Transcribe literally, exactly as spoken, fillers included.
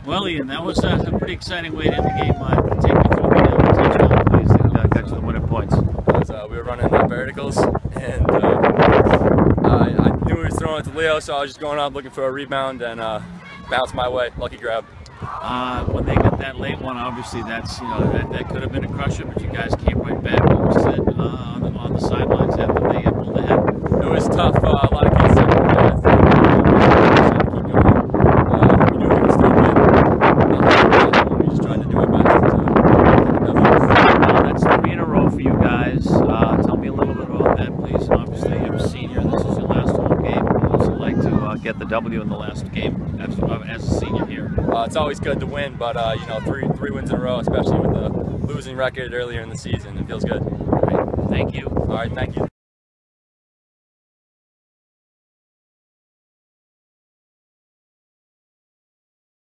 Well, Ian, that was uh, a pretty exciting way to end the game. Uh, take me through the uh, touchdown plays that uh, got you the winning points. Was, uh, we were running the verticals, and uh, I, I knew he was throwing it to Leo, so I was just going up looking for a rebound and uh, bounced my way. Lucky grab. Uh, when they got that late one, obviously that's you know that, that could have been a crusher, but you guys came right back. What was said uh, on, the, on the sidelines after they uh, pulled ahead? It was tough. Uh, a lot of kids said uh, keep going. Uh, we knew we could still win. Uh, we just tried to do our best to take a W. Well, that's three in a row for you guys. Uh, tell me a little bit about that, please. And obviously, you're a senior. This is your last home game. What's it like to uh, get the W in the last game as, uh, as a senior here? Uh, it's always good to win, but uh, you know, three three wins in a row, especially with the losing record earlier in the season, it feels good. All right. Thank you. All right, thank you.